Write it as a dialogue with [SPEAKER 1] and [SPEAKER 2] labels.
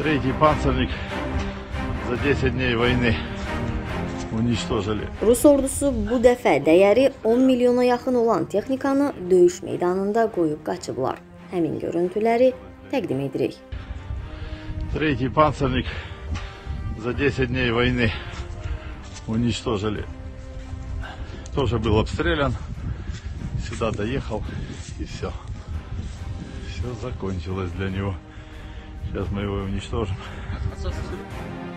[SPEAKER 1] Третий панцирник за 10 dnей vойны unичтожили.
[SPEAKER 2] Rus ordusu bu dəfə dəyəri 10 milyona yaxın olan texnikanı döyüş meydanında qoyub qaçıblar. Həmin görüntüləri təqdim edirik.
[SPEAKER 1] Третий панцирник за 10 dnей vойны уничтожили. Тоже был обстрелян. Сюда доехал и все. Все закончилось для него. Сейчас мы его уничтожим.